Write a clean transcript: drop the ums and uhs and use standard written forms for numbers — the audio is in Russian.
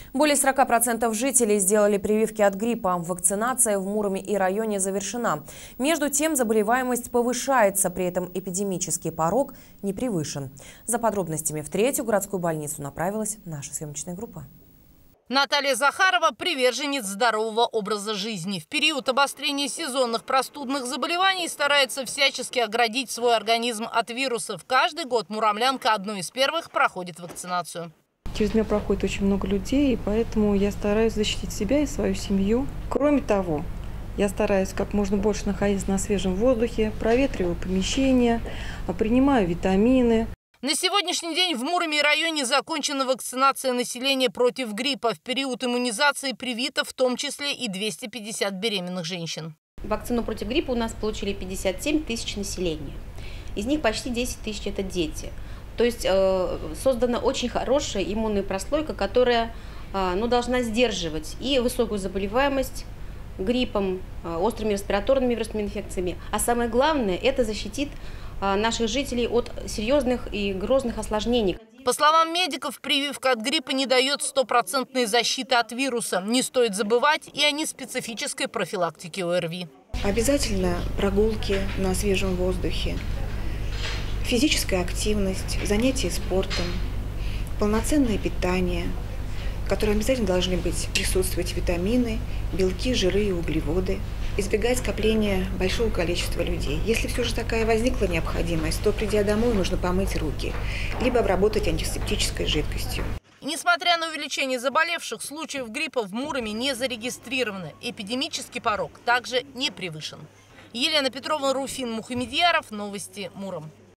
Более 40% жителей сделали прививки от гриппа. Вакцинация в Муроме и районе завершена. Между тем, заболеваемость повышается, при этом эпидемический порог не превышен. За подробностями в третью городскую больницу направилась наша съемочная группа. Наталья Захарова – приверженец здорового образа жизни. В период обострения сезонных простудных заболеваний старается всячески оградить свой организм от вирусов. Каждый год муромлянка одной из первых проходит вакцинацию. Через меня проходит очень много людей, и поэтому я стараюсь защитить себя и свою семью. Кроме того, я стараюсь как можно больше находиться на свежем воздухе, проветриваю помещения, принимаю витамины. На сегодняшний день в Муроме и районе закончена вакцинация населения против гриппа. В период иммунизации привито в том числе и 250 беременных женщин. Вакцину против гриппа у нас получили 57 тысяч населения. Из них почти 10 тысяч – это дети. То есть создана очень хорошая иммунная прослойка, которая должна сдерживать и высокую заболеваемость гриппом, острыми респираторными вирусными инфекциями. А самое главное, это защитит наших жителей от серьезных и грозных осложнений. По словам медиков, прививка от гриппа не дает стопроцентной защиты от вируса. Не стоит забывать и о неспецифической профилактике ОРВИ. Обязательно прогулки на свежем воздухе, физическая активность, занятия спортом, полноценное питание, в котором обязательно должны присутствовать витамины, белки, жиры и углеводы. Избегать скопления большого количества людей. Если все же такая возникла необходимость, то, придя домой, нужно помыть руки, либо обработать антисептической жидкостью. Несмотря на увеличение заболевших, случаев гриппа в Муроме не зарегистрировано. Эпидемический порог также не превышен. Елена Петровна, Руфин Мухамедьяров. Новости Муром.